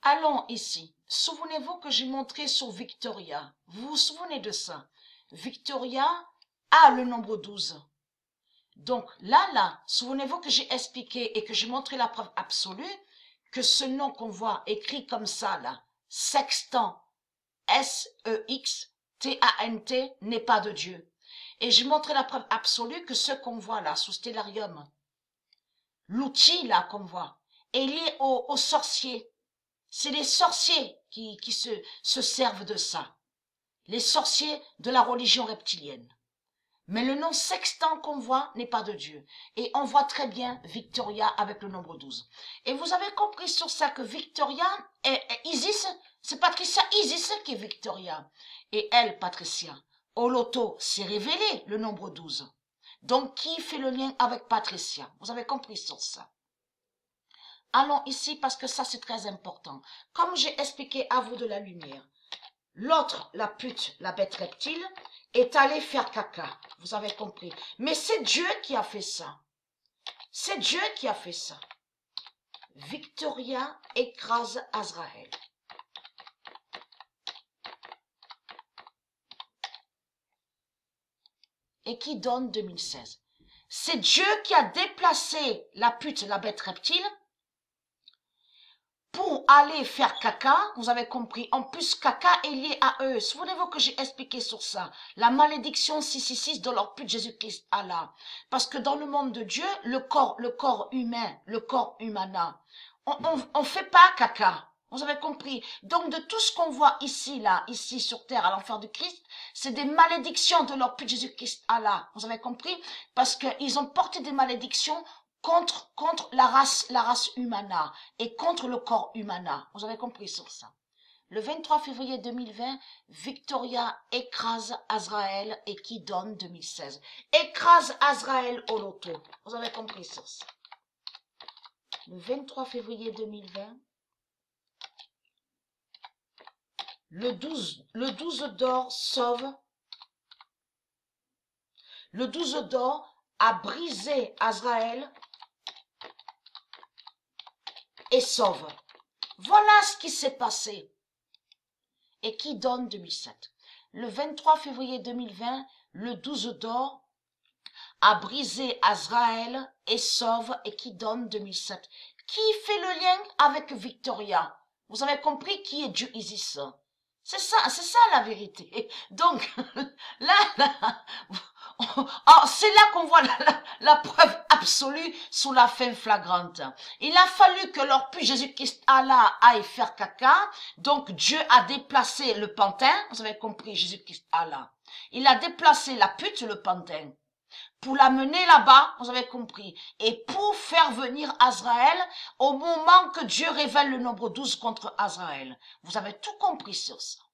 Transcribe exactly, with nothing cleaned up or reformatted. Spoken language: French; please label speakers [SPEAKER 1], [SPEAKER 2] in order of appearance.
[SPEAKER 1] Allons ici. Souvenez-vous que j'ai montré sur Victoria. Vous vous souvenez de ça? Victoria a le nombre douze. Donc là, là, souvenez-vous que j'ai expliqué et que j'ai montré la preuve absolue que ce nom qu'on voit écrit comme ça, là, sextant, S E X T A N T, n'est pas de Dieu. Et j'ai montré la preuve absolue que ce qu'on voit là, sous Stellarium, l'outil là qu'on voit, est lié aux, aux sorciers. C'est les sorciers qui, qui se, se servent de ça. Les sorciers de la religion reptilienne. Mais le nom sextant qu'on voit n'est pas de Dieu. Et on voit très bien Victoria avec le nombre douze. Et vous avez compris sur ça que Victoria est, est Isis, c'est Patricia Isis qui est Victoria. Et elle, Patricia, au loto, s'est révélé le nombre douze. Donc, qui fait le lien avec Patricia? Vous avez compris sur ça. Allons ici parce que ça c'est très important. Comme j'ai expliqué à vous de la lumière, l'autre, la pute, la bête reptile, est allée faire caca. Vous avez compris. Mais c'est Dieu qui a fait ça. C'est Dieu qui a fait ça. Victoria écrase Azraël. Et qui donne deux mille seize. C'est Dieu qui a déplacé la pute, la bête reptile, pour aller faire caca, vous avez compris. En plus, caca est lié à eux. Souvenez-vous que j'ai expliqué sur ça. La malédiction six six six de leur pute Jésus-Christ Allah. Parce que dans le monde de Dieu, le corps, le corps humain, le corps humana, on, on, on fait pas caca. Vous avez compris. Donc, de tout ce qu'on voit ici, là, ici sur terre, à l'enfer du Christ, c'est des malédictions de leur pute Jésus-Christ Allah. Vous avez compris? Parce qu'ils ont porté des malédictions contre, contre la race, la race humana et contre le corps humana. Vous avez compris sur ça. Le vingt-trois février deux mille vingt, Victoria écrase Azraël et qui donne deux mille seize. Écrase Azraël au loto. Vous avez compris sur ça. Le vingt-trois février deux mille vingt, le douze, le douze d'or sauve. Le douze d'or a brisé Azraël et sauve. Voilà ce qui s'est passé. Et qui donne deux mille sept. Le vingt-trois février deux mille vingt, le douze d'or a brisé Azraël et sauve et qui donne deux mille sept. Qui fait le lien avec Victoria? Vous avez compris qui est Dieu Isis? C'est ça, c'est ça la vérité. Donc, là, là oh, c'est là qu'on voit la, la, la preuve absolue sous la fin flagrante. Il a fallu que leur pute Jésus-Christ Allah aille faire caca. Donc, Dieu a déplacé le pantin. Vous avez compris, Jésus-Christ Allah. Il a déplacé la pute, le pantin, pour l'amener là-bas, vous avez compris, et pour faire venir Azraël au moment que Dieu révèle le nombre douze contre Azraël. Vous avez tout compris sur ça.